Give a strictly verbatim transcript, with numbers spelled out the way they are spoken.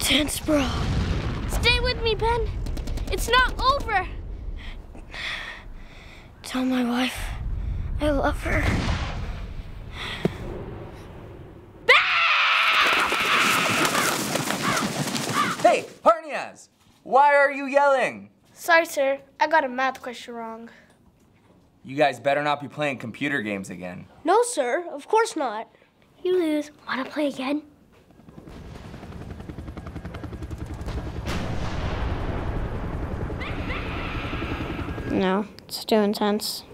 intense, bro. Stay with me, Ben. It's not over. Tell my wife I love her. Hey, Harnias! Why are you yelling? Sorry, sir. I got a math question wrong. You guys better not be playing computer games again. No, sir. Of course not. You lose. Want to play again? No, it's too intense.